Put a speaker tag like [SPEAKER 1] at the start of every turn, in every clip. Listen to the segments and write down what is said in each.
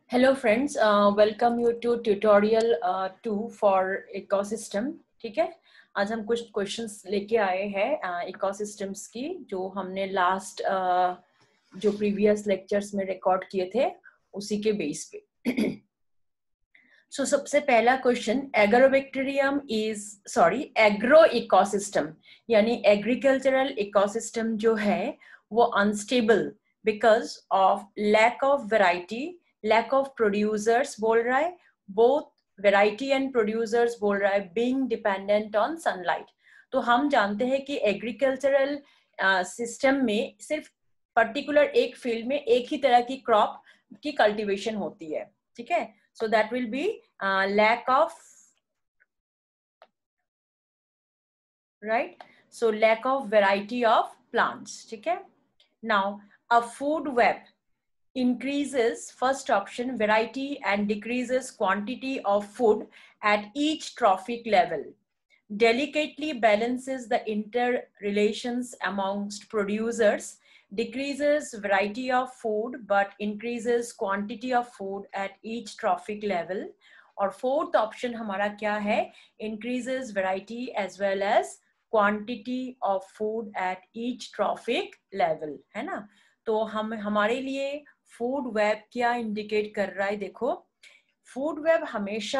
[SPEAKER 1] Hello friends, welcome you to tutorial 2 for ecosystem. ठीक है, आज हम कुछ क्वेश्चंस लेके आए हैं इकोसिस्टम्स की, जो हमने लास्ट जो प्रीवियस लेक्चर्स में रिकॉर्ड किए थे उसी के बेस पे। सो सबसे पहला क्वेश्चन, एग्रोबैक्टीरियम एग्रो इकोसिस्टम यानी एग्रीकल्चरल इकोसिस्टम जो है वो unstable because of lack of variety, lack of producers बोल रहा है, बोथ वैरायटी एंड प्रोड्यूसर्स बोल रहा है, बीइंग डिपेंडेंट ऑन सनलाइट। तो हम जानते हैं कि एग्रीकल्चरल सिस्टम में सिर्फ पर्टिकुलर एक फील्ड में एक ही तरह की क्रॉप की कल्टीवेशन होती है। ठीक है, so that will be lack of, right, so lack of variety of plants. ठीक है, now a food web increases, first option, variety and decreases quantity of food at each trophic level, delicately balances the interrelations amongst producers, decreases variety of food but increases quantity of food at each trophic level. और fourth option हमारा क्या है, increases variety as well as quantity of food at each trophic level, है ना। तो हम हमारे लिए फूड वेब क्या इंडिकेट कर रहा है, देखो फूड वेब हमेशा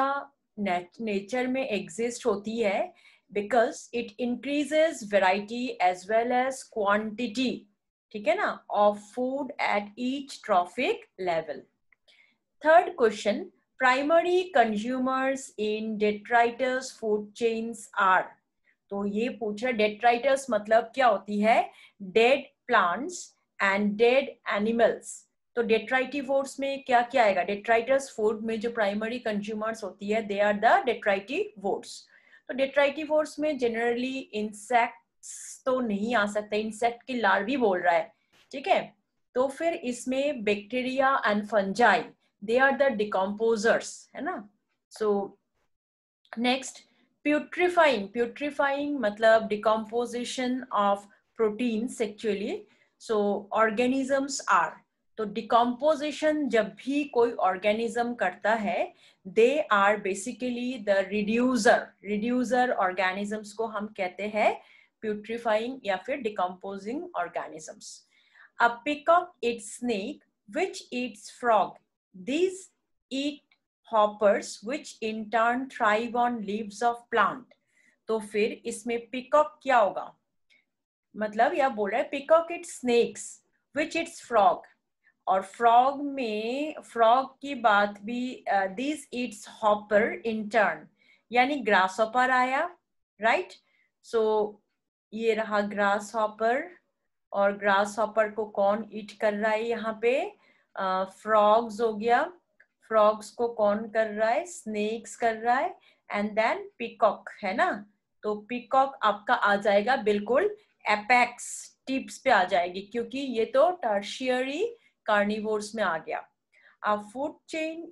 [SPEAKER 1] नेचर में एग्जिस्ट होती है because it increases variety as well as quantity, ठीक है ना, of food at each trophic level. Third question, primary consumers in detritus food chains are, तो ये पूछ रहा है detritus मतलब क्या होती है, dead plants and dead animals। तो detritivores में क्या क्या आएगा, detritus food में जो primary consumers होती है they are the detritivores। तो detritivores में जनरली इंसेक्ट्स तो नहीं आ सकता, इंसेक्ट की लार्वी बोल रहा है। ठीक है, तो फिर इसमें bacteria and fungi they are the decomposers, है ना। सो नेक्स्ट, प्यूट्रीफाइंग, प्यूट्रीफाइंग मतलब decomposition of proteins actually. So organisms are, तो डिकम्पोजिशन जब भी कोई ऑर्गेनिज्म करता है they are basically the reducer, reducer organisms को हम कहते हैं प्यूट्रीफाइंग या फिर decomposing organisms. A peacock eats snake, which eats frog. These eat hoppers, which in turn thrive on leaves of plant. तो फिर इसमें peacock क्या होगा, मतलब यह बोल रहा है peacock eats snakes, which eats frog, और frog में frog की बात भी these eats hopper in turn, यानी grasshopper आया, right? So ये रहा grasshopper, और ग्रास हॉपर को कौन ईट कर रहा है यहाँ पे, फ्रॉग्स हो गया, फ्रॉग्स को कौन कर रहा है, स्नेक्स कर रहा है, एंड देन पीकॉक, है ना। तो पीकॉक आपका आ जाएगा बिल्कुल एपेक्स टिप्स पे आ जाएगी, क्योंकि ये तो टर्शियरी कार्निवोर्स में आ गया। A food chain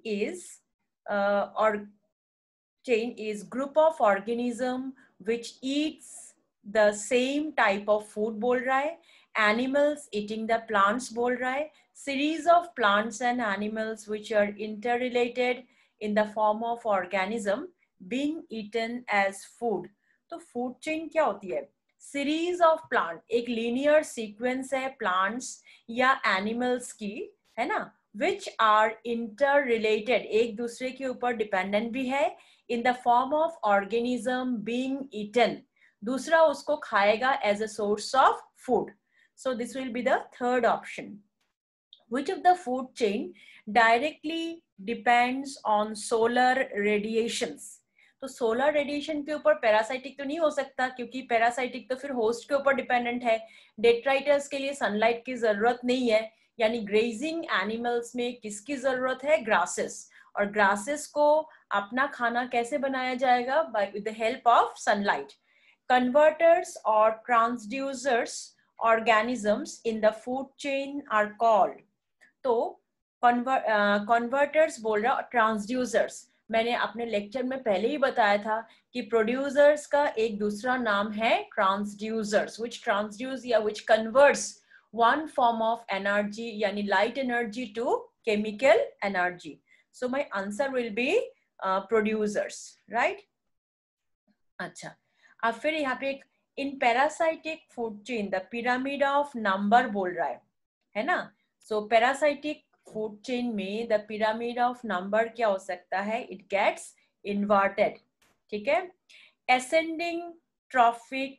[SPEAKER 1] is group of organism which eats the same type of food बोल रहा है, animals eating the plants बोल रहा है, series of plants and animals which are interrelated in the form of organism being eaten as food। तो food chain क्या होती है, series of plant, एक linear sequence है plants या animals की, है ना, which are interrelated, एक दूसरे के ऊपर dependent भी है, in the form of organism being eaten, दूसरा उसको खाएगा as a source of food। So this will be the third option. Which of the food chain directly depends on solar radiations? तो सोलर रेडिएशन के ऊपर parasitic तो नहीं हो सकता, क्योंकि पैरासाइटिक तो फिर होस्ट के ऊपर डिपेंडेंट है। डेट्राइटस के लिए सनलाइट की जरूरत नहीं है, यानी ग्रेजिंग एनिमल्स में किसकी जरूरत है, ग्रासेस, और ग्रासेस को अपना खाना कैसे बनाया जाएगा, by with the help of sunlight. Converters और transducers organisms in the food chain are called, तो कन्वर्टर्स बोल रहा, ट्रांसड्यूसर्स मैंने अपने लेक्चर में पहले ही बताया था कि प्रोड्यूसर्स का एक दूसरा नाम है ट्रांसड्यूसर्स, which transduce या which converts one form of energy यानी light energy to chemical energy. So my answer will be producers, right? अच्छा, अब फिर यहाँ पे in parasitic food chain the pyramid of number बोल रहा है ना? सो पैरासाइटिक फूड चेन में द पिरामिड ऑफ नंबर क्या हो सकता है? इट गेट्स इन्वर्टेड, ठीक है? एसेंडिंग ट्रॉफिक,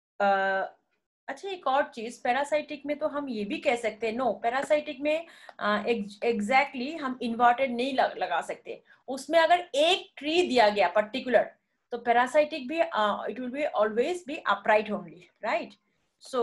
[SPEAKER 1] अच्छा एक और चीज, पैरासाइटिक में तो हम ये भी कह सकते हैं, नो पैरासाइटिक में एग्जैक्टली हम इन्वर्टेड नहीं लगा सकते, उसमें अगर एक ट्री दिया गया पर्टिकुलर, तो पैरासाइटिक भी it will be always be upright only, right? So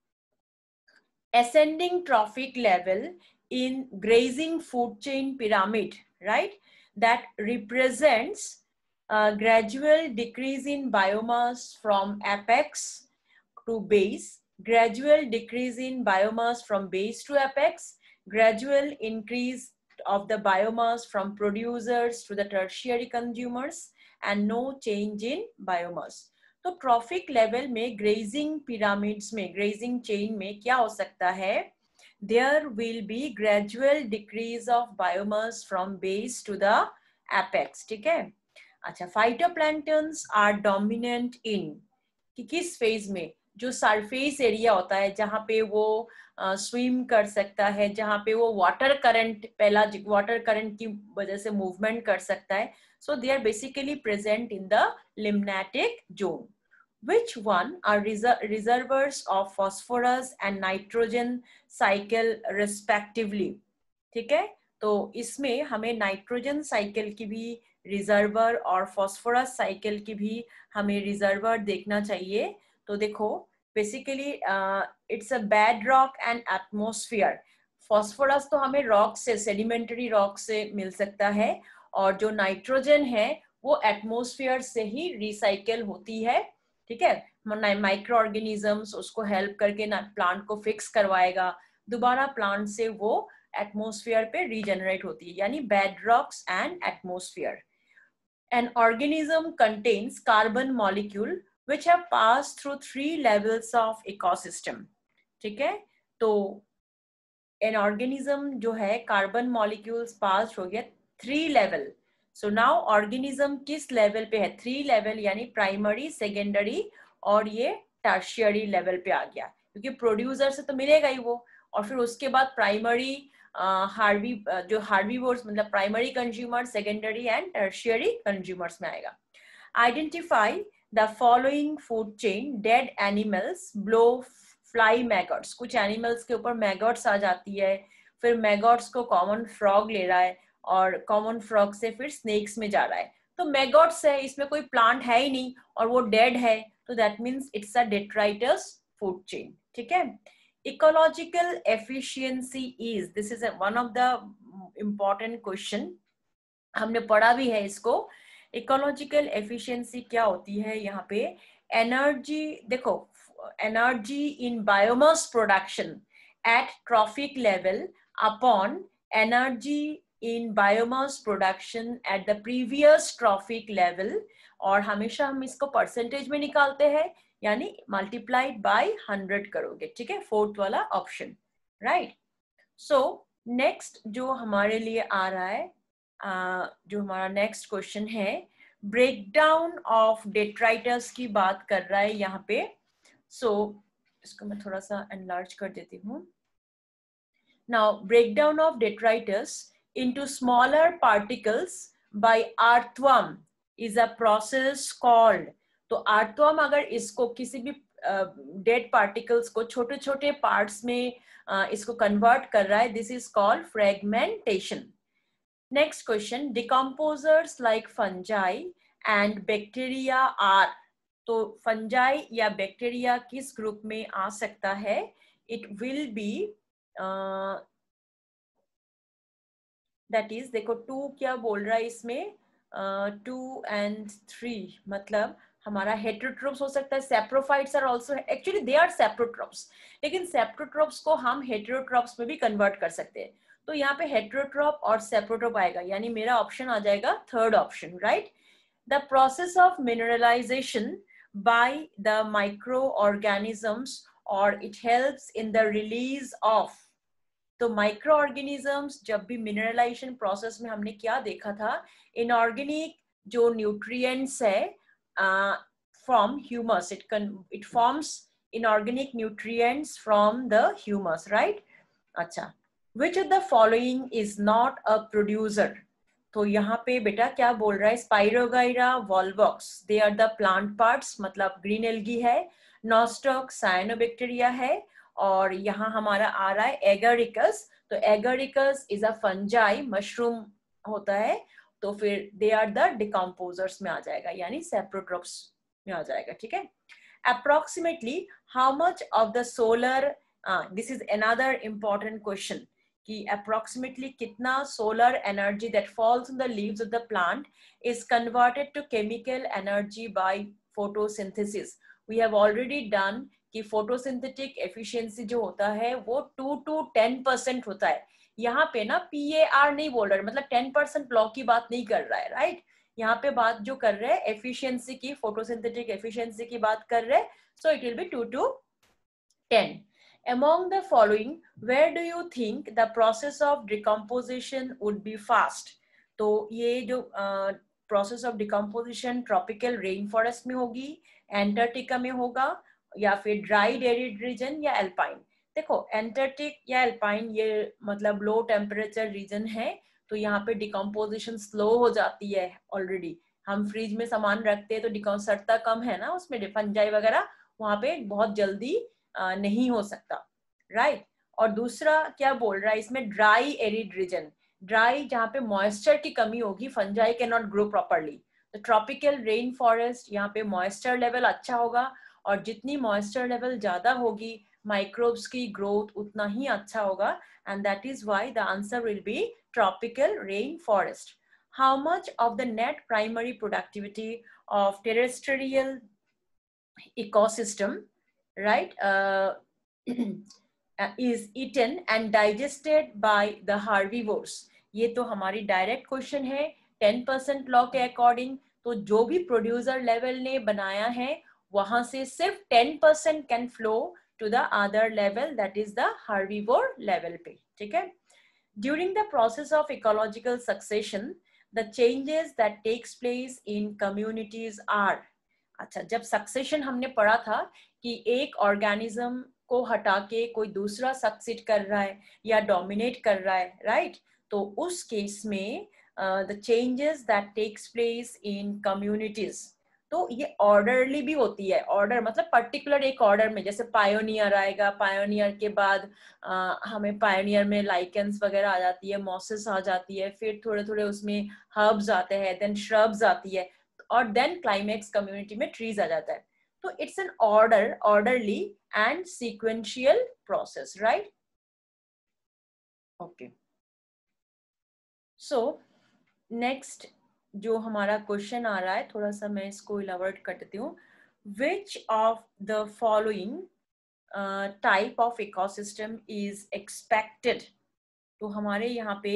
[SPEAKER 1] ascending trophic level in grazing food chain pyramid, right? That represents a gradual decrease in biomass from apex to base, gradual decrease in biomass from base to apex, gradual increase of the biomass from producers to the tertiary consumers, and no change in biomass. तो trophic level में grazing pyramids में, grazing chain में क्या हो सकता है? There will be gradual decrease of biomass from base to the apex, ठीक है? अच्छा, फाइटोप्लैंक्टन्स आर डोमिनेंट इन, कि किस फेज में? जो सरफेस एरिया होता है जहां पे वो स्विम कर सकता है, जहां पे वो वाटर करंट, पहला वाटर करंट की वजह से मूवमेंट कर सकता है. So they are basically present in the limnatic zone. Which one are reservoirs of phosphorus and nitrogen cycle respectively? ठीक है, तो इसमें हमें नाइट्रोजन साइकिल की भी रिजर्वर और फॉस्फोरस साइकिल की भी हमें रिजर्वर देखना चाहिए. तो देखो basically it's a bed rock and atmosphere. Phosphorus तो हमें रॉक से, सेडिमेंटरी रॉक से मिल सकता है, और जो नाइट्रोजन है वो एटमॉस्फेयर से ही रिसाइकल होती है, ठीक है? माइक्रो ऑर्गेनिजम्स उसको हेल्प करके ना प्लांट को फिक्स करवाएगा, दोबारा प्लांट से वो एटमॉस्फेयर पे रीजनरेट होती है, यानी bed rocks and atmosphere. An organism contains carbon molecule which have passed through 3 levels of ecosystem, ठीक है? तो an organism जो है कार्बन मॉलिक्यूल्स पास हो गया 3 लेवल. सो नाउ ऑर्गेनिज्म किस लेवल पे है? 3 लेवल, यानी प्राइमरी, सेकेंडरी और ये टर्शियरी लेवल पे आ गया, क्योंकि प्रोड्यूसर से तो मिलेगा ही वो, और फिर उसके बाद प्राइमरी हार्वी जो हार्बीवोर्स मतलब primary consumer, secondary and tertiary consumers में आएगा. Identify the following food chain. Dead animals blow fly maggots. कुछ एनिमल्स के ऊपर मैगट्स आ जाती है, फिर मैगट्स को कॉमन फ्रॉग ले रहा है, और कॉमन फ्रॉग से फिर स्नेक्स में जा रहा है. तो मैगट्स है, इसमें कोई प्लांट है ही नहीं और वो डेड है, तो that means it's a detritus food chain, ठीक है? Ecological efficiency is, this is one of the important question, हमने पढ़ा भी है इसको. इकोलॉजिकल एफिशिएंसी क्या होती है? यहाँ पे एनर्जी, देखो energy in biomass production at trophic level upon energy in biomass production at the previous trophic level, और हमेशा हम इसको परसेंटेज में निकालते हैं, यानी मल्टीप्लाइड बाय 100 करोगे, ठीक है? फोर्थ वाला ऑप्शन, राइट? सो नेक्स्ट जो हमारे लिए आ रहा है, जो हमारा नेक्स्ट क्वेश्चन है, ब्रेकडाउन ऑफ डेट्राइटस की बात कर रहा है यहाँ पे. सो इसको मैं थोड़ा सा एनलार्ज कर देती हूँ. Now breakdown of detritus into smaller particles by earthworm is a process called. तो earthworm अगर इसको किसी भी dead particles को छोटे छोटे parts में इसको convert कर रहा है, this is called fragmentation. Next question, decomposers like fungi and bacteria are. तो fungi या bacteria किस group में आ सकता है? It will be that is, देखो 2 क्या बोल रहा है इसमें, 2 and 3 मतलब हमारा हेटेरोट्रोप्स हो सकता है. Saprophytes are also, actually they are saprotrophs, लेकिन सेप्रोट्रोप्स को हम हेटेरोट्रोप्स में भी कन्वर्ट कर सकते हैं. तो यहाँ पे हेटेरोट्रोप और सेप्रोट्रोप आएगा, यानी मेरा ऑप्शन आ जाएगा third option, right? The process of mineralization by the micro organisms, और it helps in the release of तो माइक्रो ऑर्गेनिजम्स जब भी मिनरलाइजेशन प्रोसेस में हमने क्या देखा था, इनऑर्गेनिक जो न्यूट्रिएंट्स है from humus, it forms inorganic nutrients from the humus, right. अच्छा, which of the following is not a producer. तो यहाँ पे बेटा क्या बोल रहा है, spirogyra volvox, they are the plant parts, मतलब ग्रीन एल्गी है, नॉस्टॉक साइनोबैक्टीरिया है, और यहाँ हमारा आ रहा है एगरिकस। तो agaricus is a fungi, mushroom होता है, तो फिर दे आर द डिकम्पोजर्स में आ जाएगा, यानी सेप्रोट्रॉप्स में आ जाएगा, ठीक है। Approximately how much of the solar, this is another important question, कि approximately कितना solar energy that falls on the leaves of the plant is converted to chemical energy by photosynthesis. We have already done कि photosynthetic efficiency जो होता है वो 2 to 10% होता है। यहाँ पे ना PAR नहीं बोल रहा है, मतलब 10% लॉ की बात नहीं कर रहा है, राइट। यहाँ पे बात जो कर रहे हैं एफिशिएंसी की, फोटोसिंथेटिक एफिशिएंसी की बात कर रहे हैं, so it will be 2 to 10. Among the following, where do you think the process of decomposition would be fast? तो ये जो process of decomposition tropical rainforest में होगी, एंटार्क्टिका में होगा, या फिर ड्राइड एरिड रीजन या एल्पाइन। देखो एंटार्क्टिक या एल्पाइन ये मतलब लो टेम्परेचर रीजन है, तो यहाँ पे डिकम्पोजिशन स्लो हो जाती है। ऑलरेडी हम फ्रिज में सामान रखते हैं तो सड़ता कम है ना, उसमें फंजाई वगैरह वहां पे बहुत जल्दी नहीं हो सकता, राइट। और दूसरा क्या बोल रहा है इसमें, ड्राई एरिड रीजन, ड्राई जहाँ पे मॉइस्चर की कमी होगी, fungi can not grow properly. तो ट्रॉपिकल रेन फॉरेस्ट, यहाँ पे मॉइस्चर लेवल अच्छा होगा, और जितनी मॉइस्चर लेवल ज्यादा होगी माइक्रोब्स की ग्रोथ उतना ही अच्छा होगा, and that is why the answer will be tropical rain forest. How much of the net primary productivity of terrestrial ecosystem, right, is eaten and digested by the herbivores? ये तो हमारी direct question है। 10% law के according तो जो भी producer level ने बनाया है वहां से सिर्फ 10% can flow to the other level, that is the herbivore level पे, ठीक है। During the process of ecological succession the changes that takes place in communities are. अच्छा, जब सक्सेशन हमने पढ़ा था कि एक ऑर्गेनिज्म को हटा के कोई दूसरा सक्सीड कर रहा है या डोमिनेट कर रहा है, राइट। तो उस केस में the changes that takes place in communities, तो ये ऑर्डरली भी होती है। ऑर्डर मतलब पर्टिकुलर एक ऑर्डर में, जैसे पायोनियर आएगा, पायोनियर के बाद हमें पायोनियर में लाइकेंस वगैरह आ जाती है, मॉसेस आ जाती है, फिर थोड़े थोड़े उसमें हर्ब्स आते हैं, देन श्रब्स आती है, और देन क्लाइमेक्स कम्युनिटी में ट्रीज आ जाता है। तो it's an orderly and sequential process, right. Okay, so next जो हमारा क्वेश्चन आ रहा है, थोड़ा सा मैं इसको इलाबोरेट कर देती हूँ। Which of the following type of ecosystem is expected. तो हमारे यहाँ पे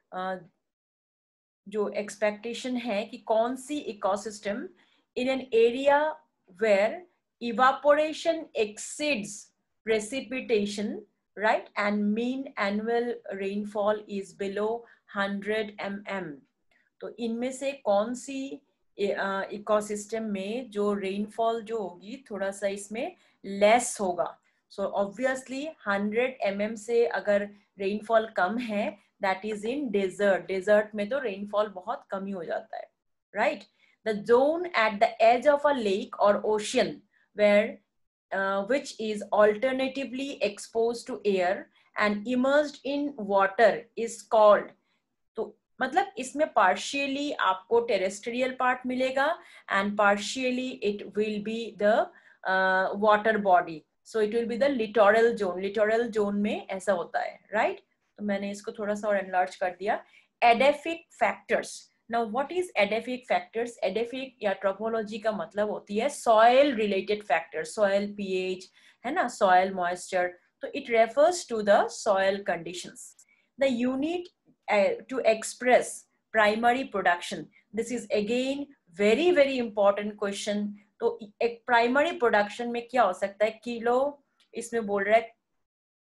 [SPEAKER 1] जो एक्सपेक्टेशन है कि कौन सी ecosystem in an area where evaporation exceeds precipitation, right, and mean annual rainfall is below 100 mm. तो इनमें से कौन सी इकोसिस्टम में जो रेनफॉल जो होगी थोड़ा सा इसमें लेस होगा। सो ऑब्वियसली 100 mm से अगर रेनफॉल कम है, that is in desert. Desert में तो रेनफॉल बहुत कम ही हो जाता है, right. The zone at the edge of a lake or ocean where which is alternatively exposed to air and immersed in water is called। तो मतलब इसमें partially आपको terrestrial part मिलेगा and partially it will be the water body, so it will be the littoral zone। littoral zone में ऐसा होता है, right। तो मैंने इसको थोड़ा सा और enlarge कर दिया। Edaphic factors। Now what is edaphic factors? Edaphic या ट्रोपोलॉजी का मतलब होती है soil related factors, soil pH है ना, soil moisture, तो it refers to the soil conditions। The unit to express primary production, this is again very very important question। तो एक primary production में क्या हो सकता है, किलो, इसमें बोल रहा है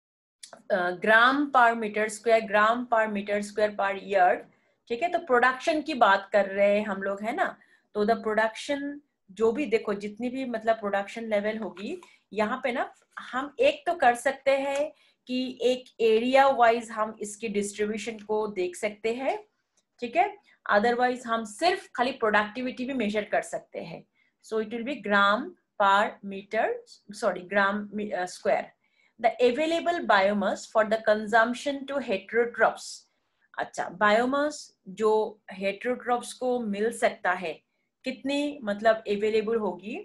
[SPEAKER 1] ग्राम पर मीटर स्क्वायर, ग्राम per metre square per year, ठीक है। तो प्रोडक्शन की बात कर रहे हैं हम लोग, है ना। तो द प्रोडक्शन जो भी देखो जितनी भी मतलब प्रोडक्शन लेवल होगी यहाँ पे ना, हम एक तो कर सकते हैं कि एक एरिया वाइज हम इसकी डिस्ट्रीब्यूशन को देख सकते हैं, ठीक है। अदरवाइज हम सिर्फ खाली प्रोडक्टिविटी भी मेजर कर सकते हैं। So it will be gram per metre, sorry gram square. The available biomass for the consumption to heterotrophs, अच्छा बायोमास जो हेटेरोट्रॉप्स को मिल सकता है कितनी मतलब अवेलेबल होगी,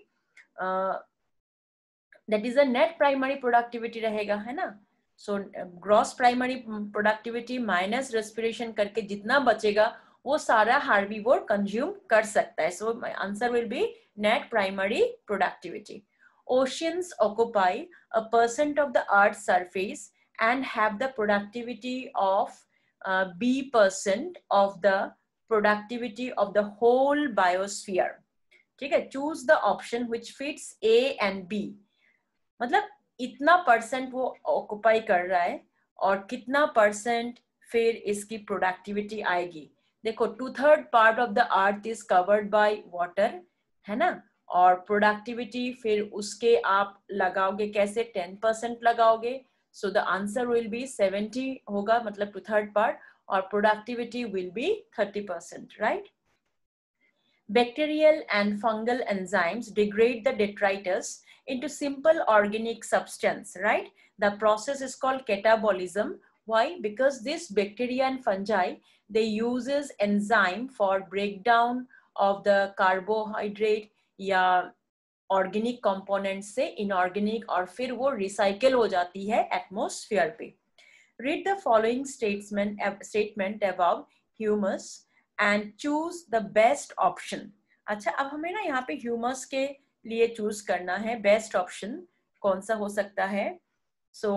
[SPEAKER 1] that is a net primary productivity रहेगा, है ना। So gross primary productivity minus respiration करके जितना बचेगा वो सारा हार्बीवोर कंज्यूम कर सकता है। So answer will be net primary productivity. Oceans occupy a % of the Earth's surface and have the productivity of B% of the productivity of the whole biosphere, ठीक है। Choose the option which fits A and B, मतलब इतना percent वो occupy कर रहा है और कितना परसेंट फिर इसकी प्रोडक्टिविटी आएगी। देखो 2/3 part of the earth is covered by water, है ना। और प्रोडक्टिविटी फिर उसके आप लगाओगे कैसे, 10% लगाओगे। So the answer will be 70 होगा, मतलब 2/3 पार्ट, और productivity will be 30%, right. Bacterial and fungal enzymes degrade the detritus into simple organic substance, right? The process is called catabolism. Why? Because this bacteria and fungi, they uses enzyme for breakdown of the carbohydrate या organic components से inorganic, और फिर वो recycle हो जाती है atmosphere पे। Read the following statement above humus and choose the best option. अच्छा, अब हमें ना यहाँ पे ह्यूमस के लिए चूज करना है बेस्ट ऑप्शन कौन सा हो सकता है। So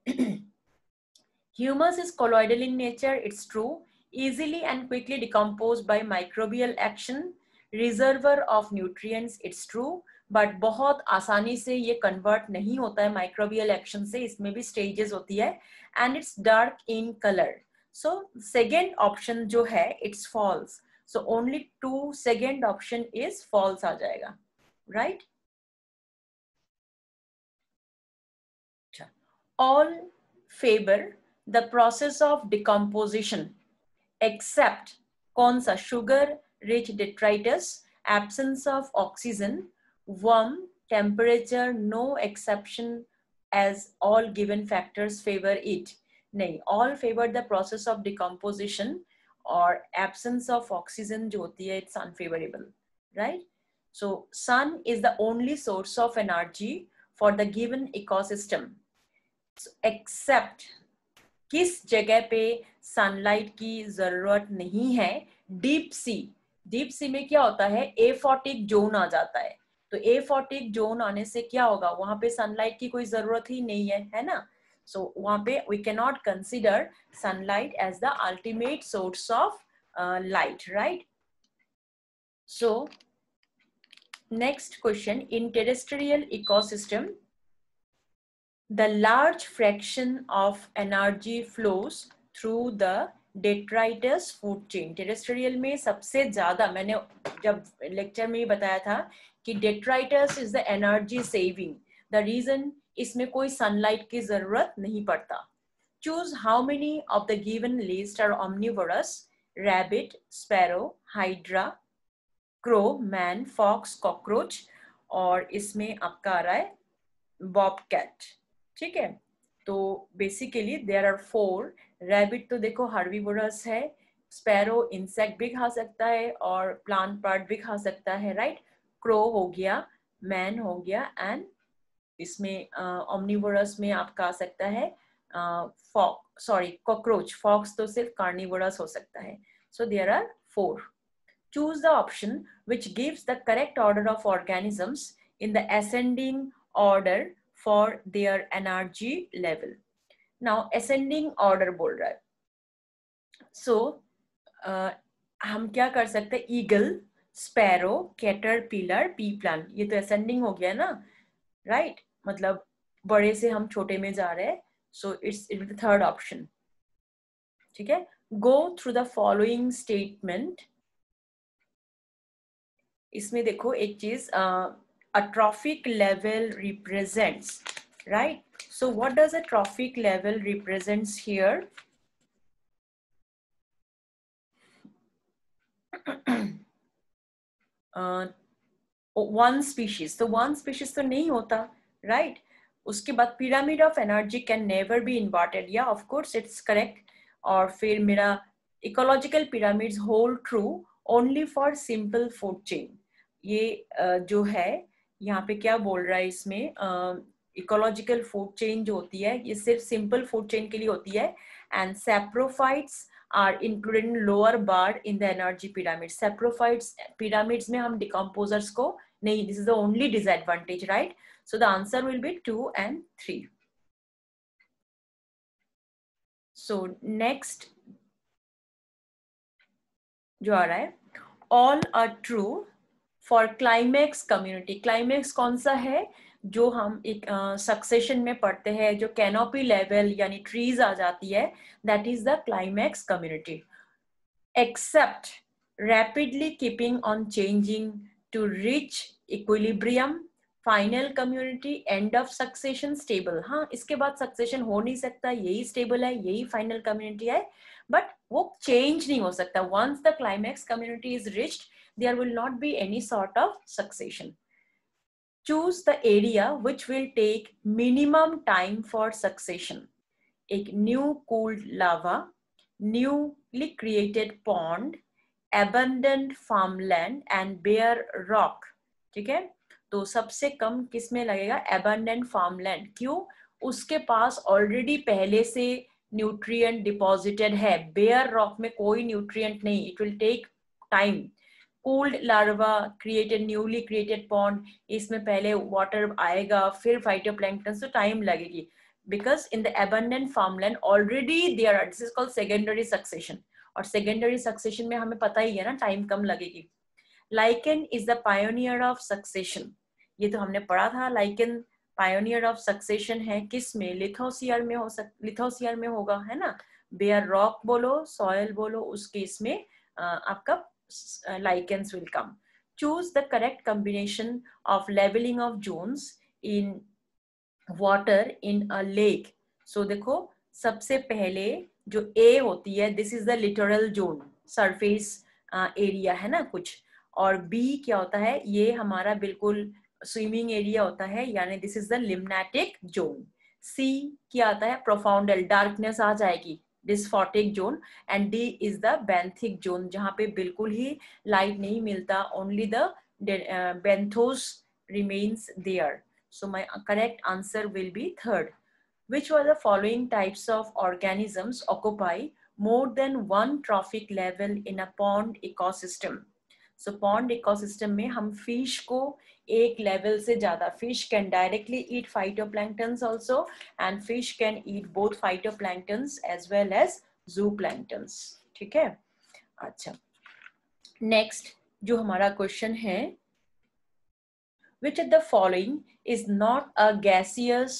[SPEAKER 1] humus is colloidal in nature, it's true, easily and quickly decomposed by microbial action, reservoir of nutrients, it's true, but बहुत आसानी से ये कन्वर्ट नहीं होता है माइक्रोबियल एक्शन से, इसमें भी स्टेजेस होती है, and it's dark in colour. So second option जो है it's false, so only 2 second option is false आ जाएगा, right. All favour the process of decomposition except कौन सा, sugar rich detritus, absence of oxygen, warm, temperature, no exception as all given factors favor it. नहीं, all favor the process of decomposition, और absence of oxygen जो होती है it's unfavorable, right? So sun is the only source of energy for the given ecosystem, so, except किस जगह पे sunlight की जरूरत नहीं है, डीप सी। डीप सी में क्या होता है, एफोटिक जोन आ जाता है, तो एफोटिक जोन आने से क्या होगा, वहां पे सनलाइट की कोई जरूरत ही नहीं है ना। सो वहां पे we can not consider sunlight as the ultimate source of light, right. So next question, in terrestrial ecosystem the large fraction of energy flows through the detritus food chain. Terrestrial में सबसे ज्यादा, मैंने जब lecture में ही बताया था कि detritus is the energy saving, the reason इसमें कोई सनलाइट की जरूरत नहीं पड़ता। Choose how many of the given list are omnivorous, rabbit, sparrow, hydra, crow, man, fox, cockroach, और इसमें आपका आ रहा है bobcat, ठीक है। तो बेसिकली देयर आर 4, रैबिट तो देखो हर्बीवोरस है, स्पैरो इंसेक्ट भी खा सकता है और प्लांट पार्ट भी खा सकता है, राइट। क्रो हो गया, मैन हो गया, एंड इसमें ओमनिवोरस में आप खा सकता है कॉकरोच, फॉक्स तो सिर्फ कार्निवोरस हो सकता है। So there are 4. Choose the option which gives the correct order of organisms in the ascending order for their energy level. Now ascending order बोल रहा है, so हम क्या कर सकते हैं, eagle, sparrow, caterpillar, pea plant, ये तो ascending हो गया ना, राइट। मतलब बड़े से हम छोटे में जा रहे हैं, So it will be the third option. ठीक है, go through the following statement. इसमें देखो एक चीज, a trophic level represents, right? So what does a trophic level represents here? One species, तो one species तो नहीं होता, right? उसके बाद pyramid of energy can never be inverted, yeah of course it's correct. और फिर मेरा ecological pyramids hold true only for simple food chain. ये जो है यहाँ पे क्या बोल रहा है इसमें, इकोलॉजिकल फूड चेन जो होती है ये सिर्फ सिंपल फूड चेन के लिए होती है, and saprophytes are included in lower bar in the energy pyramid. Saprophytes pyramids में हम decomposers को नहीं, this is the only disadvantage, right? So the answer will be 2 and 3. So next जो आ रहा है, all are true for climax community. Climax कौन सा है जो हम एक सक्सेशन में पढ़ते हैं, जो कैनोपी लेवल यानी ट्रीज आ जाती है, that is the climax community. Except rapidly keeping on changing to reach equilibrium, final community, end of succession, stable. हाँ, इसके बाद सक्सेशन हो नहीं सकता, यही स्टेबल है, यही फाइनल कम्युनिटी है, बट वो चेंज नहीं हो सकता. Once the climax community is reached, there will not be any sort of succession. Choose the area which will take minimum time for succession. एक new cooled lava, newly created pond, abandoned farmland and bare rock. ठीक है, तो सबसे कम किस में लगेगा? abandoned farmland. क्यों? उसके पास ऑलरेडी पहले से न्यूट्रिएंट डिपॉजिटेड है. bare rock में कोई न्यूट्रिएंट नहीं. it will take time. cooled larva created newly created pond, इसमें पहले वाटर आएगा फिर फाइटोप्लैंक्टन, तो टाइम लगेगी. Because in the abundant farmland already there are, this is called secondary succession, और secondary succession में हमें पता ही है ना टाइम कम लगेगी. Lichen is the pioneer of succession. ये तो हमने पढ़ा था. Lichen pioneer of succession है किस में? लिथोसियर में हो लिथोसियर में होगा, है ना. bare rock बोलो, soil बोलो, उस केस में आपका lichens will come. Choose the correct combination of leveling of zones in water in a lake. So देखो सबसे पहले जो A होती है, this is the littoral zone, surface area है ना कुछ, और B क्या होता है? ये हमारा बिल्कुल स्विमिंग एरिया होता है, यानी this is the limnatic zone. C क्या आता है? profoundal, darkness आ जाएगी, dysphotic zone, and D is the benthic zone, जहाँ पे बिल्कुल ही लाइट नहीं मिलता, only the benthos remains there. So my correct answer will be third. Which were the following types of organisms occupy more than one trophic level in a pond ecosystem? So pond ecosystem में हम fish को एक level से ज़्यादा, fish can directly eat phytoplanktons also, and fish can eat both phytoplanktons as well as zooplanktons. ठीक है, अच्छा. Next जो हमारा question है, which of the following is not a gaseous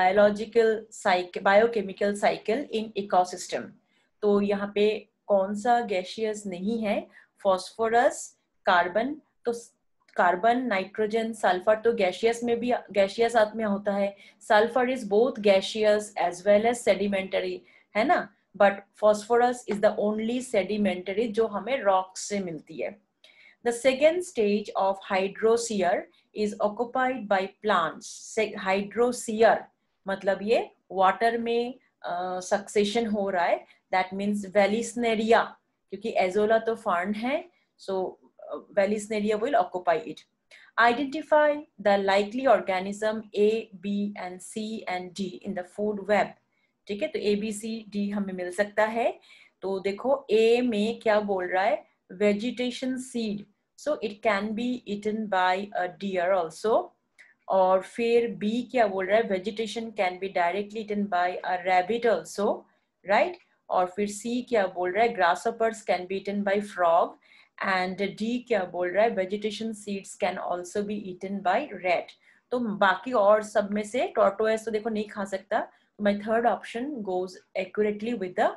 [SPEAKER 1] biochemical cycle in ecosystem? तो यहाँ पे कौन सा gaseous नहीं है? phosphorus, carbon, तो कार्बन, नाइट्रोजन, सल्फर तो गैशियस में भी गैशियस साथ में होता है. Sulphur is both gaseous as well as sedimentary, है ना, but phosphorus is the only sedimentary जो हमें रॉक से मिलती है. The second stage of hydrosphere is occupied by plants. Hydrosphere मतलब ये water में succession हो रहा है. That means Vallisneria, क्योंकि एजोला तो फर्न है, so Vallisneria will occupy it. Identify the likely organism A, B and C and D in the food web. ठीक है, तो A, B, C, D हमें मिल सकता है. तो देखो A में क्या बोल रहा है? Vegetation seed, so it can be eaten by a deer also. और फिर B क्या बोल रहा है? Vegetation can be directly eaten by a rabbit also, right? और फिर C क्या बोल रहा है? Grasshoppers can be eaten by frog. And D क्या बोल रहा है? Vegetation seeds can also be eaten by rat. तो बाकी और सब में से tortoise तो देखो नहीं खा सकता, My third option goes accurately with the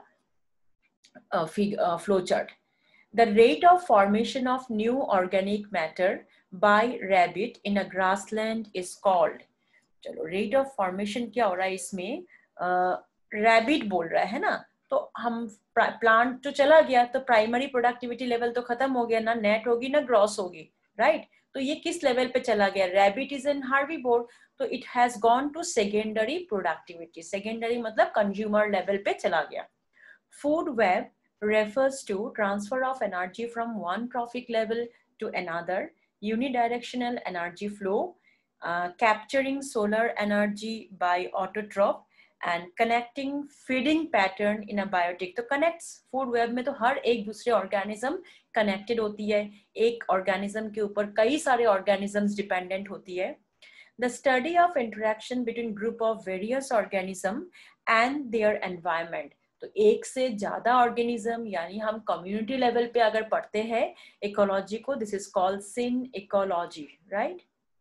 [SPEAKER 1] flow chart. The rate of formation of new organic matter by rabbit in a grassland is called. चलो rate of formation क्या हो रहा है इसमें, rabbit बोल रहा है ना, तो हम प्लांट जो चला गया तो प्राइमरी प्रोडक्टिविटी लेवल तो खत्म हो गया ना, नेट होगी ना ग्रॉस होगी, राइट? तो ये किस लेवल पे चला गया, रैबिट इज एन हार्बीवोर, तो it has gone to secondary productivity, secondary मतलब कंज्यूमर लेवल पे चला गया. Food web refers to transfer of energy from one trophic level to another, unidirectional energy flow, capturing solar energy by autotroph and connecting feeding pattern in a biotic. तो connects food web में तो हर एक दूसरे organism connected होती है, एक organism के ऊपर कई सारे organisms dependent होती है. The study of interaction between group of various organism and their environment. तो एक से ज्यादा ऑर्गेनिज्म यानी हम कम्युनिटी लेवल पे अगर पढ़ते हैं इकोलॉजी को, this is called synecology, right?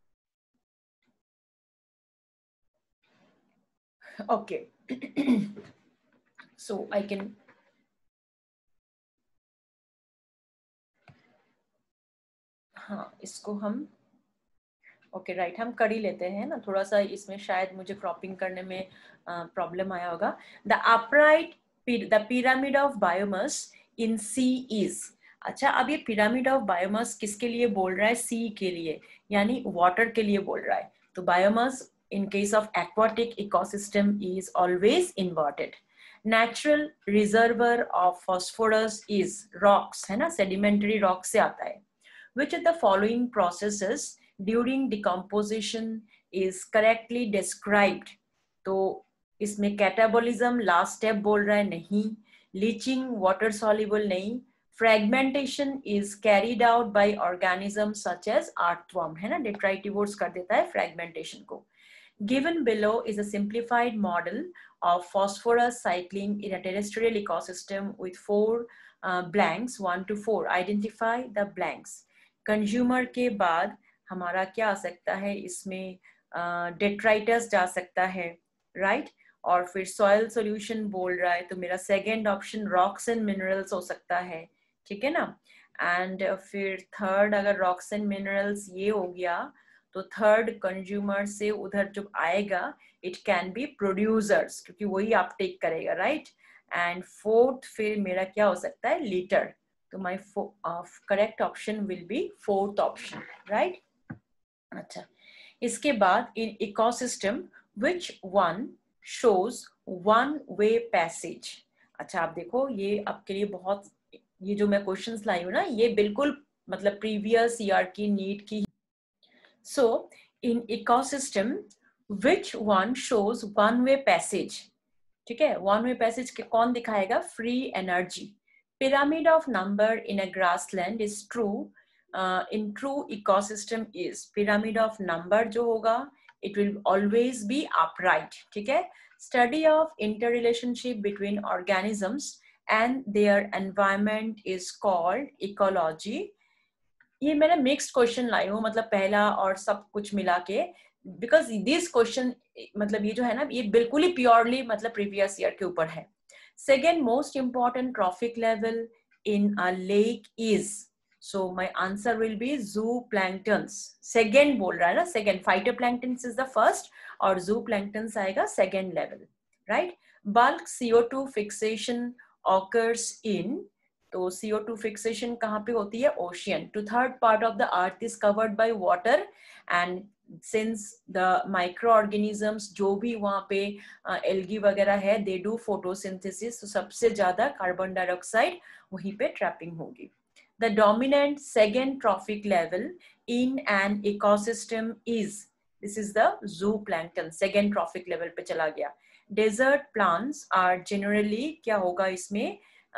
[SPEAKER 1] Okay, so I can, हाँ इसको हम ओके राइट हम कर ही लेते हैं ना, थोड़ा सा इसमें शायद मुझे क्रॉपिंग करने में प्रॉब्लम आया होगा. The upright the pyramid of biomass in sea is. अच्छा, अब ये पिरामिड ऑफ बायोमास किसके लिए बोल रहा है, सी के लिए, यानी वाटर के लिए बोल रहा है. तो biomass in case of aquatic ecosystem is always inverted. Natural reservoir of phosphorus is rocks, है ना, sedimentary rocks से आता है. Which of the following processes during decomposition is correctly described? तो इसमें कैटाबोलिज्म लास्ट स्टेप बोल रहा है, नहीं. लीचिंग वाटर सॉल्युबल, नहीं. Fragmentation is carried out by organism such as earthworm, है ना, डेट्राइटिवोर्स कर देता है फ्रेगमेंटेशन को. Given below is a simplified model of phosphorus cycling in a terrestrial ecosystem with 4 blanks, 1 to 4. Identify the blanks. Consumer के बाद हमारा क्या आ सकता है इसमें, detritus जा सकता है, right? और फिर soil solution बोल रहा है, तो मेरा second option rocks and minerals हो सकता है, ठीक है ना. and फिर third अगर rocks and minerals ये हो गया, तो थर्ड कंज्यूमर से उधर जो आएगा इट कैन बी प्रोड्यूसर्स, क्योंकि वही अपटेक करेगा, राइट. एंड फोर्थ फिर मेरा क्या हो सकता है, लीटर. तो my correct option will be fourth option, right. अच्छा, इसके बाद in ecosystem which one shows one way passage. अच्छा, आप देखो ये आपके लिए बहुत, ये जो मैं क्वेश्चंस लाई हूँ ना, ये बिल्कुल मतलब प्रीवियस ईयर की नीट की. So, in ecosystem, which one shows one-way passage? ठीक है, one-way passage के कौन दिखाएगा, free energy. Pyramid of number in a grassland is true. In true ecosystem is pyramid of number जो होगा, it will always be upright. ठीक है. Study of interrelationship between organisms and their environment is called ecology. ये मैंने mixed question लाई हूँ, मतलब पहला और सब कुछ मिला के, बिकॉज दिस क्वेश्चन मतलब ये जो है ना, ये बिल्कुल ही प्योरली मतलब प्रीवियस ईयर के ऊपर है. Second most important trophic level in a lake is, so my answer will be zooplanktons. Second बोल रहा है ना, second. Phytoplanktons is the first और जू प्लैंक्टन्स आएगा second level, right. Bulk CO2 fixation occurs in, तो CO2 fixation कहाँ पे होती है, ocean. 2/3 part of the earth is covered by water and since the micro organisms जो भी वहाँ पे एल्गी वगैरह है, दे डू फोटोसिंथेसिस, तो सबसे ज्यादा कार्बन डाइऑक्साइड वहीं पे ट्रैपिंग होगी. The dominant second trophic level in an ecosystem is, this is the zooplankton, second trophic level पे चला गया. डेजर्ट प्लांट्स आर जनरली, क्या होगा इसमें,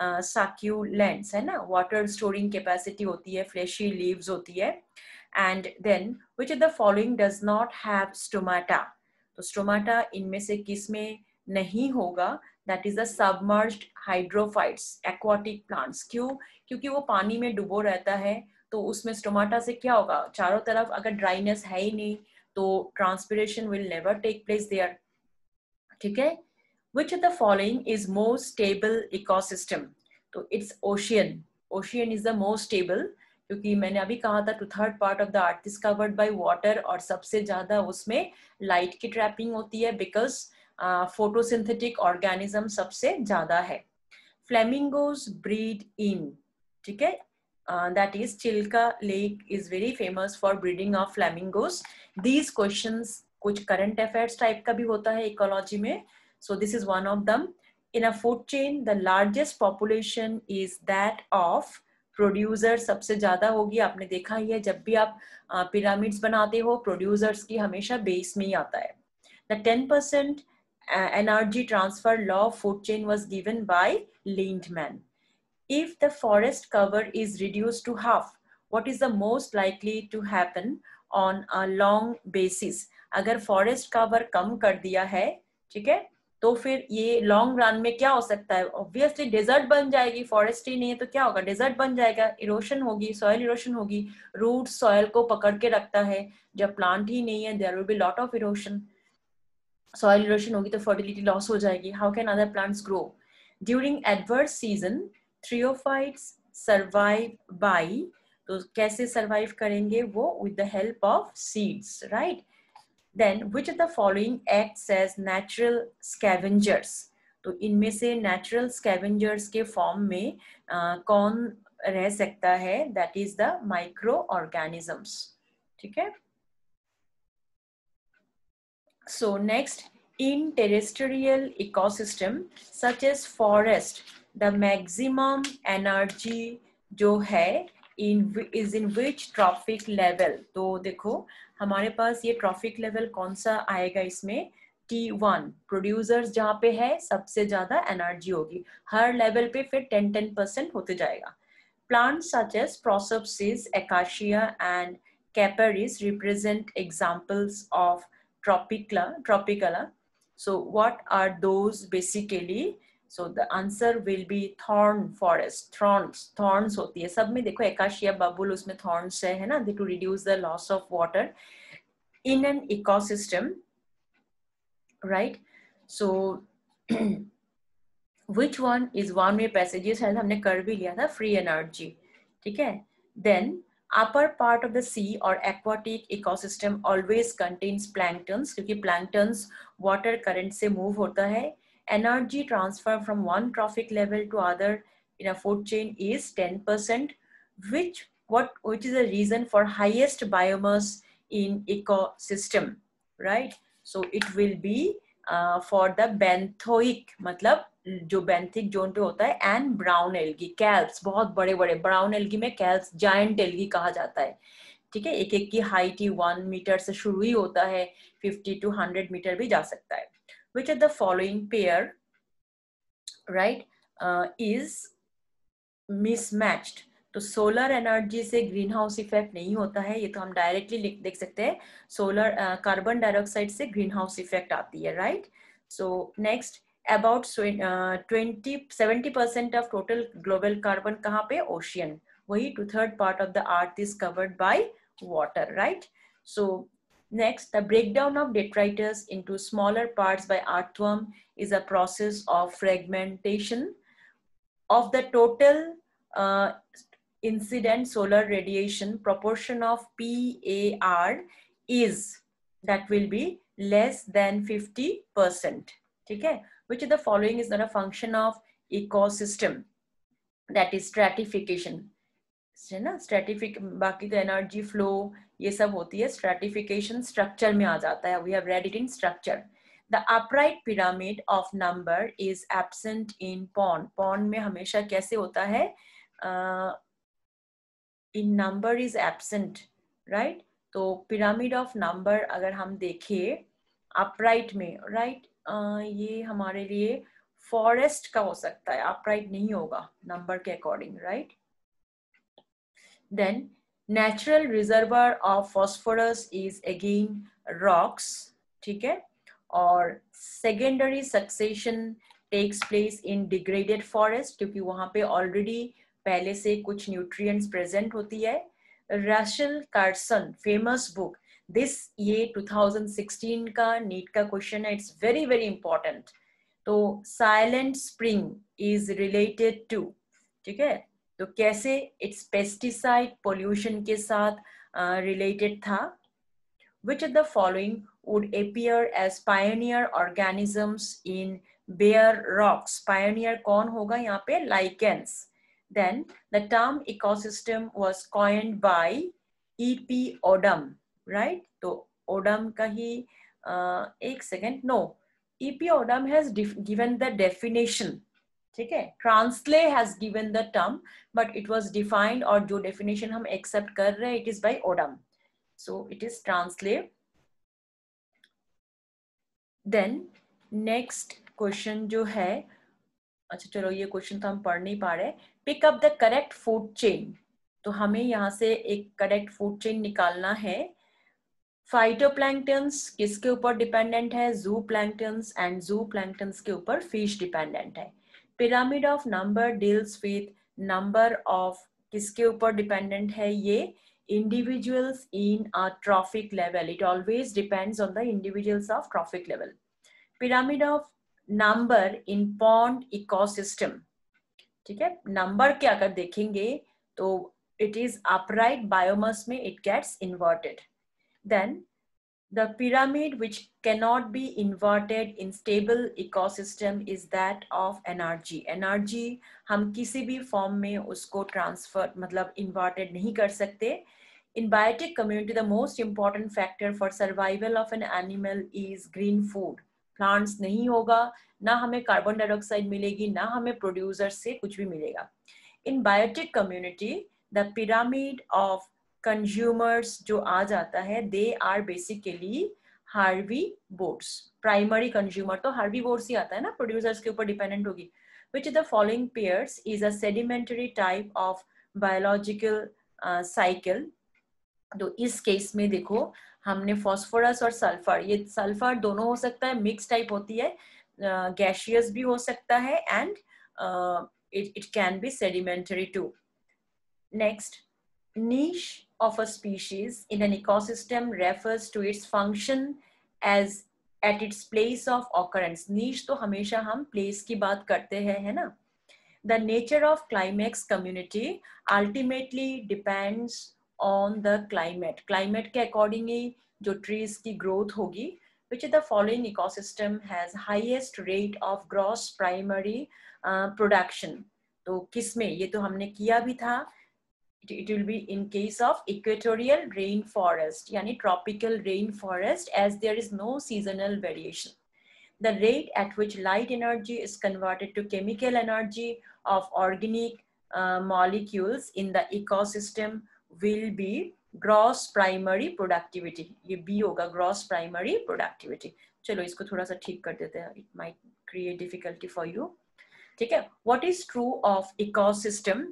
[SPEAKER 1] succulents, है ना, वाटर स्टोरिंग कैपेसिटी होती है, फ्लैशी लीव्स होती है. And then which of the following does not have stomata? तो स्टोमाटा इनमें से किस में नहीं होगा, that is the submerged hydrophytes, aquatic plants. क्यों, क्योंकि वो पानी में डुबो रहता है, तो उसमें स्टोमाटा से क्या होगा, चारों तरफ अगर ड्राइनेस है ही नहीं तो transpiration will never take place there, ठीक है. Which of the following is most stable ecosystem? तो it's ocean. Ocean is the most stable, क्योंकि मैंने अभी कहा था 2/3 part of the earth is covered by water, और सबसे ज्यादा उसमें लाइट की ट्रैपिंग होती है बिकॉज फोटोसिंथेटिक ऑर्गेनिज्म सबसे ज्यादा है. फ्लेमिंगोज ब्रीड इन, ठीक है, that is Chilka Lake is very famous for breeding of flamingos. These questions कुछ current affairs type का भी होता है ecology में. So this is one of them. In a food chain, the largest population is that of producer. सबसे ज्यादा होगी, आपने देखा ही है जब भी आप pyramids बनाते हो producers की हमेशा base में ही आता है. The 10% energy transfer law of food chain was given by Lindemann. If the forest cover is reduced to half, what is the most likely to happen on a long basis? अगर forest cover कम कर दिया है, ठीक है, तो फिर ये long run में क्या हो सकता है? ऑब्वियसली डेजर्ट बन जाएगी. फॉरेस्ट ही नहीं है तो क्या होगा? डेजर्ट बन जाएगा, इरोशन होगी, सॉइल इरोशन होगी. रूट सॉइल को पकड़ के रखता है. जब प्लांट ही नहीं है, there will be lot of erosion. Soil erosion होगी तो फर्टिलिटी लॉस हो जाएगी. How can other plants grow? During adverse season therophytes survive by, तो कैसे सर्वाइव करेंगे वो? With the help of seeds, right? Then which of the following acts as natural scavengers? तो इनमें से natural scavengers के फॉर्म में कौन रह सकता है? That is the microorganisms. ठीक है. So next, in terrestrial ecosystem such as forest, the maximum energy जो है is in which trophic level? तो देखो हमारे पास ये ट्रॉफिक लेवल कौन सा आएगा इसमें? T1. प्रोड्यूसर्स जहाँ पे है सबसे ज्यादा एनर्जी होगी. हर लेवल पे फिर 10% होते जाएगा. Plants such as Prosopis, Acacia and Caparis represent examples of tropicala. So what are those basically? So the answer will be thorn forest. Thorns होती है सब में. देखो acacia bubble उसमें thorns है ना, to reduce the loss of water in an ecosystem, right? So which one is one way passages? शायद हमने कर भी लिया था, free energy, ठीक है. Then upper part of the sea or aquatic ecosystem always contains planktons, क्योंकि planktons water current से move होता है. Energy transfer from one trophic level to other in a food chain is 10%. Which is the reason for highest biomass in ecosystem, right? So it will be for the benthoic, मतलब जो benthic zone पे होता है, and brown algae, kelps, बहुत बड़े बड़े brown algae में kelps giant algae कहा जाता है. ठीक है, एक एक की हाइट ही 1 मीटर से शुरू ही होता है, 50 to 100 मीटर भी जा सकता है. Which of the following pair, right, is mismatched? तो सोलर एनर्जी से ग्रीन हाउस इफेक्ट नहीं होता है, ये तो हम डायरेक्टली देख सकते हैं. सोलर कार्बन डाइऑक्साइड से ग्रीन हाउस इफेक्ट आती है, right? So next, about 70% of total global carbon कहाँ पे? ओशियन. वही 2/3 part of the earth is covered by water, right? So next, the breakdown of detritus into smaller parts by earthworm is a process of fragmentation of the total incident solar radiation. Proportion of PAR is, that will be less than 50%. ठीक है. Which of the following is not a function of ecosystem? That is stratification, है ना. बाकी तो energy flow ये सब होती है. स्ट्रेटिफिकेशन स्ट्रक्चर में आ जाता है. We have read it in structure. The upright pyramid of number is absent in pond. Pond में हमेशा कैसे होता है? In number is absent, right? तो पिरामिड ऑफ नंबर अगर हम देखें अपराइट में, राइट, ये हमारे लिए फॉरेस्ट का हो सकता है, अपराइट नहीं होगा नंबर के according, right? Then natural reservoir of phosphorus is again rocks, ठीक है. और secondary succession takes place in degraded forest, क्योंकि वहां पे already पहले से कुछ nutrients present होती है. Rachel Carson famous book, this ये 2016 का नीट का क्वेश्चन है. It's very very important. तो silent spring is related to, ठीक है, तो कैसे इट्स पेस्टिसाइड पोल्यूशन के साथ रिलेटेड था. Which of the following would appear as pioneer organisms in bare rocks? Pioneer कौन होगा यहाँ पे? Lichens. Then the term ecosystem was coined by E.P. Odum, right? तो Odum का ही एक second, no, E.P. Odum has given the definition, ठीक है. Translay has given the term, but it was defined, और जो definition हम accept कर रहे हैं, it is by Odum. So it is Translay. Then next question जो है, अच्छा चलो ये क्वेश्चन तो हम पढ़ नहीं पा रहे. Pick up the correct food chain. तो हमें यहाँ से एक करेक्ट फूड चेन निकालना है. फाइटोप्लैंक्टन्स किसके ऊपर डिपेंडेंट है? जू प्लैंक्टन्स, एंड जू प्लैंक्टन्स के ऊपर फिश डिपेंडेंट है. Pyramid of number deals with number of किसके ऊपर डिपेंडेंट है? ये individuals in a trophic level. It always depends on the individuals of trophic level. Pyramid of number in pond ecosystem, ठीक है. Number के अगर देखेंगे तो it is upright, biomass में it gets inverted. Then the pyramid which cannot be inverted in stable ecosystem is that of energy. Energy हम किसी भी फॉर्म में उसको ट्रांसफर मतलब इन्वर्टेड नहीं कर सकते. In biotic community, the most important factor for survival of an animal is green food. Plants नहीं होगा, ना हमें कार्बन डाइऑक्साइड मिलेगी, ना हमें प्रोड्यूसर से कुछ भी मिलेगा. In biotic community, the pyramid of consumers जो आ जाता है, they are basically herbivores. Primary consumer तो herbivores ही आता है ना, producers के ऊपर डिपेंडेंट होगी. Which of the following pairs is a sedimentary type of biological cycle? तो इस केस में देखो हमने फॉस्फोरस और सल्फर, ये सल्फर दोनों हो सकता है, मिक्स टाइप होती है, गैसियस भी हो सकता है, and it can be sedimentary too. Next, niche of a species in an ecosystem refers to its function as at its place of occurrence. Niche तो हमेशा हम place की बात करते हैं, है ना. The nature of climax community ultimately depends on the climate. Climate के accordingly जो trees की growth होगी. Which of the following ecosystem has highest rate of gross primary production? तो किसमें? ये तो हमने किया भी था. It will be in case of equatorial rainforest, यानी tropical rainforest, as there is no seasonal variation. The rate at which light energy is converted to chemical energy of organic molecules in the ecosystem will be gross primary productivity. ये B होगा, gross primary productivity. चलो इसको थोड़ा सा ठीक कर देते हैं. It might create difficulty for you. ठीक है. What is true of ecosystem?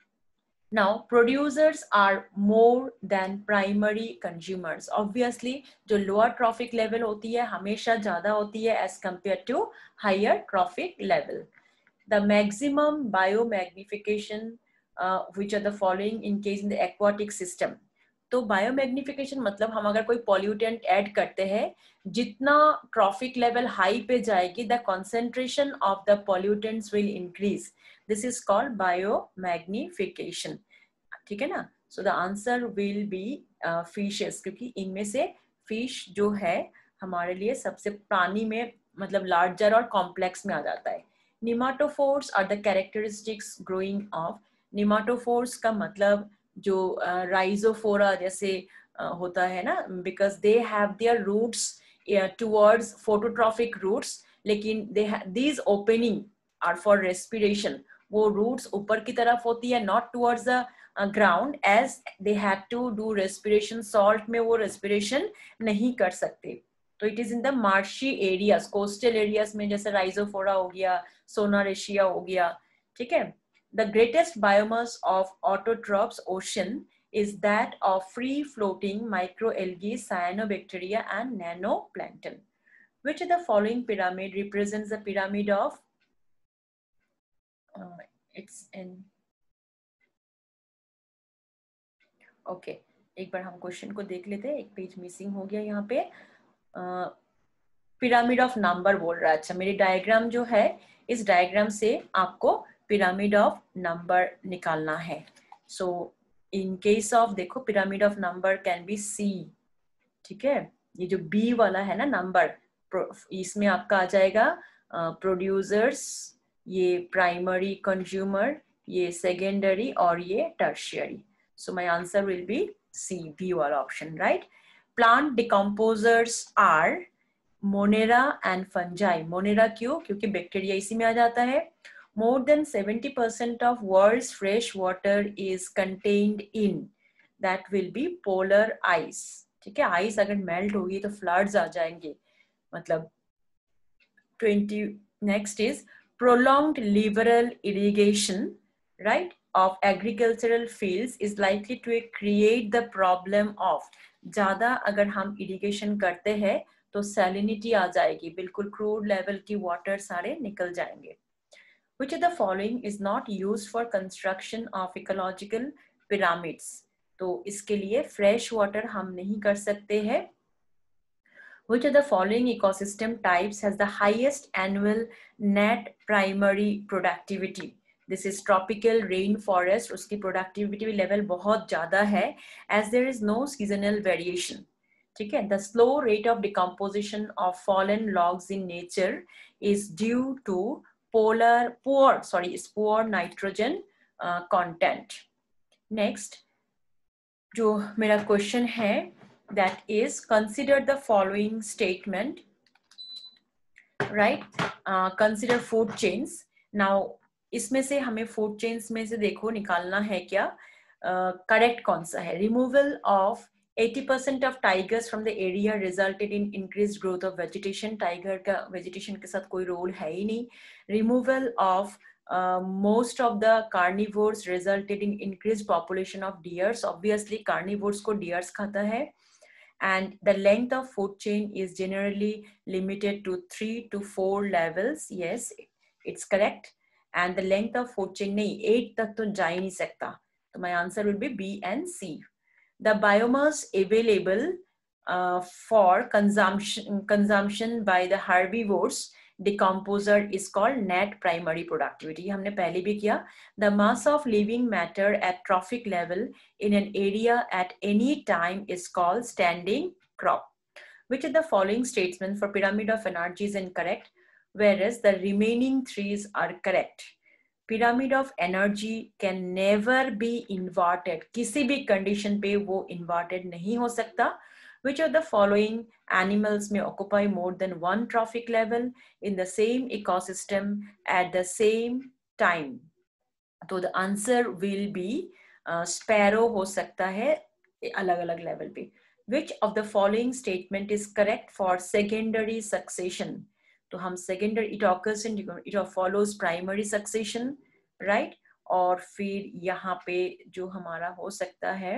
[SPEAKER 1] Now, producers are more than primary consumers. Obviously, जो lower trophic level होती है हमेशा ज़्यादा होती है as compared to higher trophic level. The maximum biomagnification, which are the following in case in the aquatic system. तो biomagnification मतलब हम अगर कोई पॉल्यूटेंट ऐड करते हैं, जितना ट्रॉफिक लेवल हाई पे जाएगी, the concentration of the pollutants will increase. This is called biomagnification, ठीक है ना. So the answer will be fishes, क्योंकि इनमें से फिश जो है हमारे लिए सबसे प्राणी में मतलब लार्जर और कॉम्प्लेक्स में आ जाता है. Pneumatophores are the characteristics growing of. Pneumatophores का मतलब जो राइजोफोरा जैसे होता है ना, because they have their roots towards phototrophic roots, लेकिन they these opening are for respiration. वो रूट्स ऊपर की तरफ होती है, not towards the ground, as they have to do respiration. Salt में वो रेस्पिरेशन नहीं कर सकते. तो it is in the marshy areas, coastal areas में, जैसे राइजोफोरा हो गया, सोनारेशिया हो गया, ठीक है. The greatest biomass of autotrophs ocean is that of free-floating microalgae, cyanobacteria, and nanoplankton. Which of the following pyramid represents the pyramid of? It's in. Okay, एक बार हम क्वेश्चन को देख लेते हैं. एक पेज मिसिंग हो गया यहाँ पे. पिरामिड ऑफ नंबर बोल रहा है। अच्छा, मेरी डायग्राम जो है, इस डायग्राम से आपको पिरामिड ऑफ नंबर निकालना है। सो इन केस ऑफ, देखो pyramid of number can be C, ठीक है। ये जो बी वाला है ना नंबर, इसमें आपका आ जाएगा प्रोड्यूसर्स, ये प्राइमरी कंज्यूमर, ये सेकेंडरी और ये tertiary. So my answer will be C, B वाला option, right. Plant decomposers are Monera and fungi. Monera क्यों? क्योंकि बैक्टीरिया इसी में आ जाता है। More than 70% of world's fresh water is contained in, that will be polar ice, ठीक है। आइस अगर मेल्ट होगी तो फ्लड्स आ जाएंगे, मतलब 20। Next is prolonged liberal irrigation, right, of agricultural fields is likely to create the problem of, ज्यादा अगर हम इरिगेशन करते हैं तो सैलिनिटी आ जाएगी, बिल्कुल क्रूड लेवल की वाटर सारे निकल जाएंगे। Which of the following is not used for construction of ecological pyramids? तो इसके लिए फ्रेश वाटर हम नहीं कर सकते हैं। Which of the following ecosystem types has the highest annual net primary productivity? This is tropical rainforest, उसकी productivity level बहुत ज़्यादा है, as there is no seasonal variation. ठीक है। The slow rate of decomposition of fallen logs in nature is due to poor nitrogen content. Next, जो मेरा question है, that is consider the following statement, right? Consider food chains. Now इसमें से हमें food chains में से देखो निकालना है क्या करेक्ट कौन सा है। Removal of 80% of tigers from the area resulted in increased growth of vegetation. Tiger का vegetation के साथ कोई रोल है ही नहीं। Removal of most of the carnivores resulted in increased population of deers. Obviously carnivores को deers खाता है। And the length of food chain is generally limited to 3 to 4 levels. Yes, it's correct. And the length of food chain नहीं, 8 तक तो जा ही नहीं सकता। तो my answer will be B and C. The biomass available for consumption by the herbivores decomposer is called net primary productivity. हमने पहले भी किया। The mass of living matter at trophic level in an area at any time is called standing crop. Which of the following statements for pyramid of energy is incorrect, whereas the remaining threes are correct? Pyramid of energy can never be inverted. किसी भी condition पे वो inverted नहीं हो सकता. Which of the following animals may occupy more than one trophic level in the same ecosystem at the same time? तो the answer will be sparrow हो सकता है अलग अलग level पे. Which of the following statement is correct for secondary succession? तो हम secondary it occurs in it follows primary succession, right? और फिर यहाँ पे जो हमारा हो सकता है,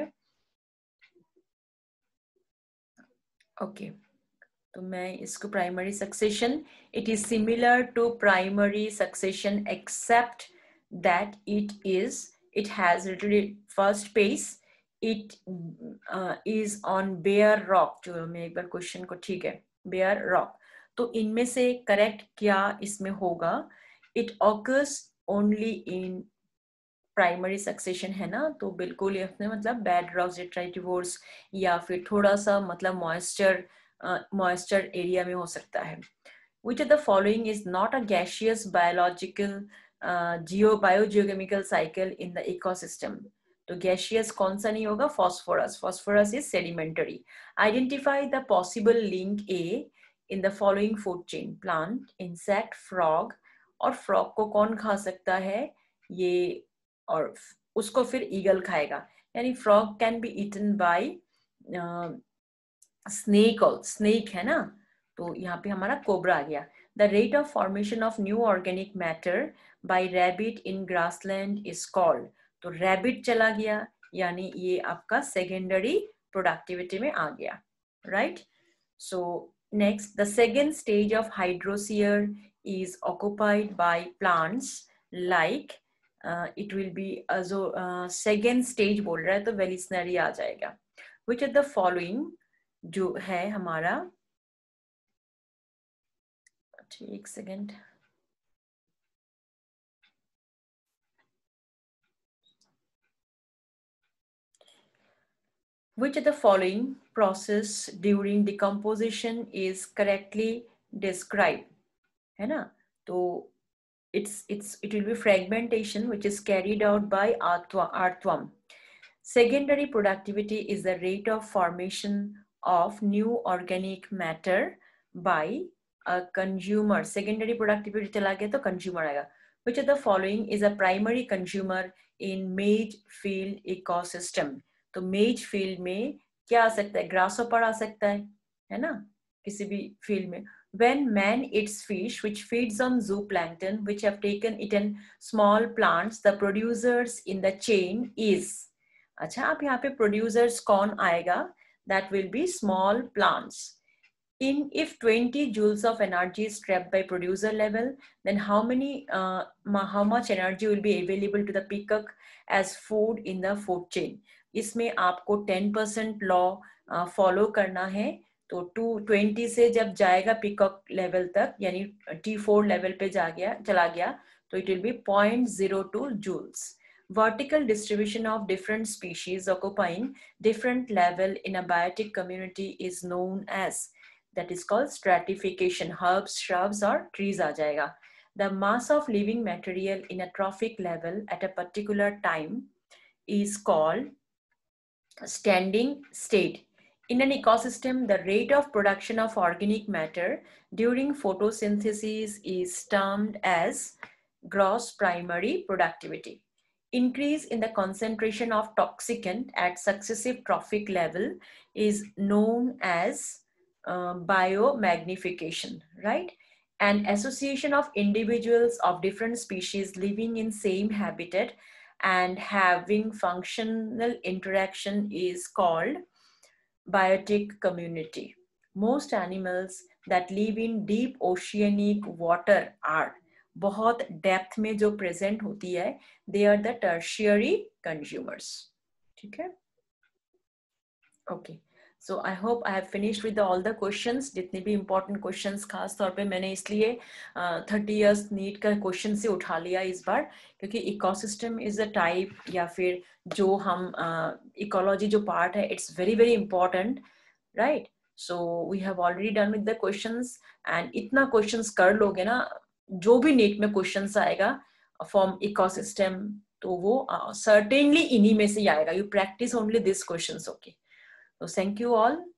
[SPEAKER 1] ओके, तो मैं इसको primary succession, it is similar to primary succession except that it has literally first pace, it is on bare rock. जो मैं एक बार क्वेश्चन को, ठीक है, bare rock, तो इनमें से करेक्ट क्या इसमें होगा? It occurs only in primary succession है ना, तो बिल्कुल ये मतलब बैड रॉक्स, डेट्राइटिवोर्स या फिर थोड़ा सा मतलब मॉइस्चर एरिया में हो सकता है। Which of the following is not a gaseous biological biogeochemical cycle in the ecosystem? तो gaseous कौन सा नहीं होगा? Phosphorus. Phosphorus is sedimentary. Identify the possible link A in the following food chain: plant, insect, frog. और frog को कौन खा सकता है? ये, और उसको फिर ईगल खाएगा, यानी frog can be eaten by snake, और स्नेक है ना, तो यहाँ पे हमारा कोबरा आ गया। The rate of formation of new organic matter by rabbit in grassland is called, तो रैबिट चला गया, यानी ये आपका सेकेंडरी प्रोडक्टिविटी में आ गया, right. So next, the second stage of hydrosere is occupied by plants like, it will be second stage बोल रहा है तो वेलिस्नरी आ जाएगा। Which of the following जो है हमारा एक second. Which of the following process during decomposition is correctly described? है ना? तो it will be fragmentation, which is carried out by earthworm. Secondary productivity is the rate of formation of new organic matter by a consumer. Secondary productivity चला गया तो consumer आएगा. Which of the following is a primary consumer in maize field ecosystem? तो मेज field में क्या आ सकता है? ग्रासहोपर आ सकता है ना, किसी भी फील्ड में. When man eats fish which feeds on zooplankton which have eaten small plants, the producers in the chain is. अच्छा, अब यहाँ पे producers कौन आएगा? That will be small plants. If 20 joules of energy is trapped by producer level, then how much energy will be available to the peacock as food in the food chain? इसमें आपको 10% law follow करना है. तो 220 से जब जाएगा peacock level तक, यानी T4 लेवल पे चला गया, तो it will be 0.02 joules. Vertical distribution of different species occupying different level in a biotic community is known as. That is called stratification. Herbs, shrubs or trees आ जाएगा. The mass of living material in a trophic level at a particular time is called standing state. In an ecosystem, the rate of production of organic matter during photosynthesis is termed as gross primary productivity. Increase in the concentration of toxicant at successive trophic level is known as biomagnification, right? An association of individuals of different species living in same habitat and having functional interaction is called biotic community. Most animals that live in deep oceanic water are, बहुत depth में जो present होती है, they are the tertiary consumers. ठीक है? Okay. So I hope I have finished with all the questions. जितने भी important questions, खास तौर पे मैंने इसलिए 30 years नीट का क्वेश्चन से उठा लिया इस बार, क्योंकि इकोसिस्टम इज अ टाइप, या फिर जो हम इकोलॉजी जो पार्ट है, it's very very important, right? So we have already done with the questions, and इतना क्वेश्चंस कर लोगे ना, जो भी नीट में क्वेश्चंस आएगा फ्रॉम इकोसिस्टम, तो वो सर्टेनली इन्हीं में से आएगा. You practice only this questions. Okay, so thank you all.